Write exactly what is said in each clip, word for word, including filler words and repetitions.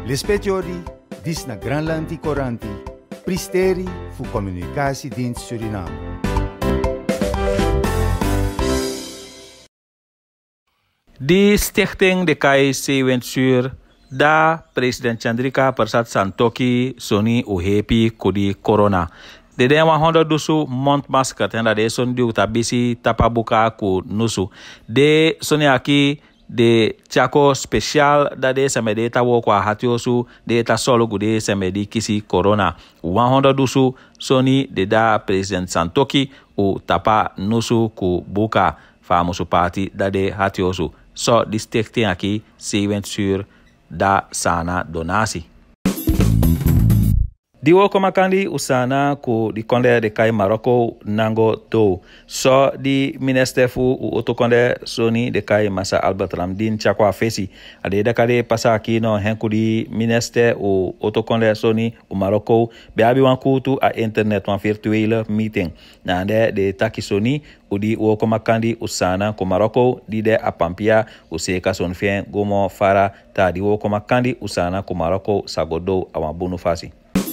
Lespetiori, dis na Granlandi Coranti, Pristeri fu Communicatiedienst Suriname. De stichting de Kai Sewensuur, da president Chandrika Persat Santokhi Soni Uhepi Kudi Corona. De den wan honderd dusu mondmasker en dat de son du tabisi tapabuka ku nusu. De soni aki de chako special da de semede tawo kwa hatiosu de ta solo gude semedi kisi corona. honderd dusu soni de da president Santokhi u tapa nusu ku buka famusu party da de hatiosu. So di stichting aki Sewensuur da sana donasi. Di woko makandi usana ku di konde de kai Maroko nango to. So di minister fu u otokonde soni de kai Massa Albert Ramdin chakwa fesi. Ade da kade pasa aki no henku di minister u otokonde soni u Maroko be abi wan kutu a internet wan virtuele meeting. Na ande de taki soni u di woko makandi usana ku Maroko di de apampia u seka son fien gomo fara ta di woko makandi usana ku Maroko sagodo awan bunu fasi.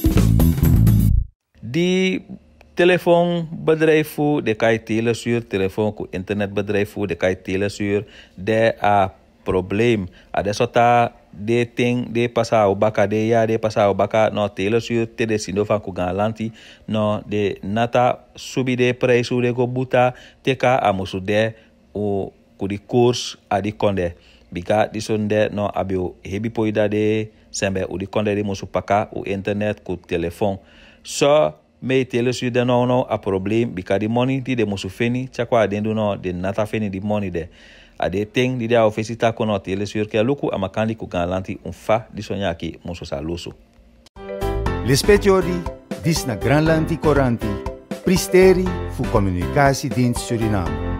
Die telefoonbedrijf de kai telesuur, telefoon ku internetbedrijf de kai telesuur, de a probleem. A de sota de ting de pasa o baka de ya de pasa o baka no telesuur te de sindofa ku galanti no de nata subi de preisu de go buta te ka amusu de o ku di koers a di konde. Bika di sonde no abio hebi poida de sembe u di konde de musu paka o internet ku telefoon. So me telesuur de no no a probleem bika di money di de musu feni chakwa dendu no de nata feni di money de. A de ting di da ofisita kono telesuur ke luku amakandi ku galanti un fa di sonya ki musu sa lusu. Lespetiori, dis na Granlandi Coranti, Pristeri fu Communicatiedienst Suriname.